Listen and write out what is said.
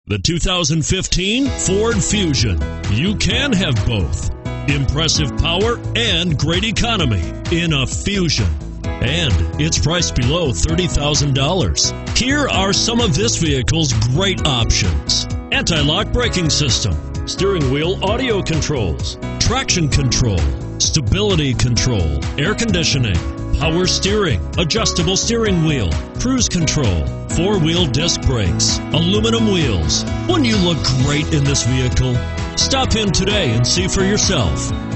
The 2015 Ford Fusion. You can have both. Impressive power and great economy in a Fusion. And it's priced below $30,000. Here are some of this vehicle's great options: anti-lock braking system, steering wheel audio controls, traction control, stability control, air conditioning, power steering, adjustable steering wheel, cruise control, four-wheel disc brakes, aluminum wheels. Wouldn't you look great in this vehicle? Stop in today and see for yourself.